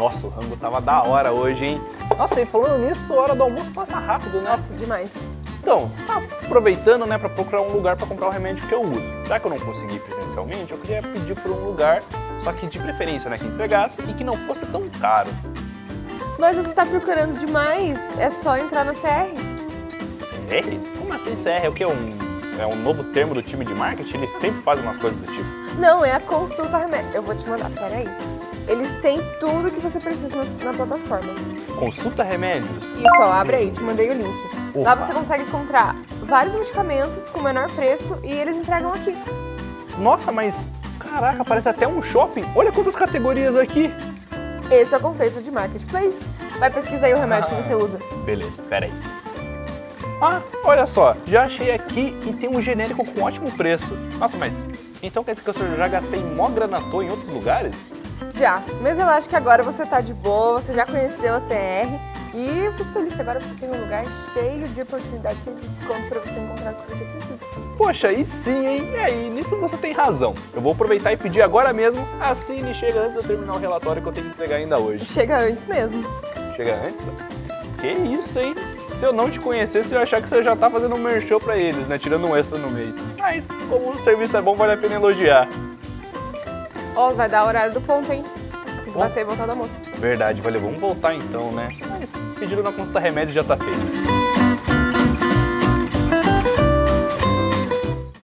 Nossa, o rango tava da hora hoje, hein? Nossa, e falando nisso, a hora do almoço passa rápido, né? Nossa, demais. Então, tá aproveitando, né, pra procurar um lugar pra comprar o remédio que eu uso. Já que eu não consegui presencialmente, eu queria pedir por um lugar, só que de preferência, né, que entregasse e que não fosse tão caro. Mas você tá procurando demais, é só entrar na CR. CR? Como assim CR? É o quê? É um novo termo do time de marketing? Eles sempre fazem umas coisas do tipo. Não, é a Consulta Remédio. Eu vou te mandar, peraí. Eles têm tudo que você precisa na plataforma. Consulta remédios? Isso, ó, abre aí, te mandei o link. Opa. Lá você consegue encontrar vários medicamentos com menor preço e eles entregam aqui. Nossa, mas caraca, parece até um shopping. Olha quantas categorias aqui. Esse é o conceito de marketplace. Vai pesquisar aí o remédio que você usa. Beleza, pera aí. Ah, olha só, já achei aqui e tem um genérico com ótimo preço. Nossa, mas então quer dizer que eu já gastei mó grana à toa em outros lugares? Já, mas eu acho que agora você tá de boa, você já conheceu a CR e eu fico feliz que agora você tem um lugar cheio de oportunidade, cheio de desconto pra você encontrar o que você precisa. Poxa, aí sim, hein? E aí, nisso você tem razão. Eu vou aproveitar e pedir agora mesmo, assim ele chega antes de eu terminar o relatório que eu tenho que entregar ainda hoje. Chega antes mesmo. Chega antes? Que isso, hein? Se eu não te conhecesse, eu ia achar que você já tá fazendo um merchan pra eles, né? Tirando um extra no mês. Mas, como o serviço é bom, vale a pena elogiar. Ó, vai dar o horário do ponto, hein? Tem que bater e voltar do almoço. Verdade, valeu. Vamos voltar então, né? Mas pedido na consulta remédio já tá feito.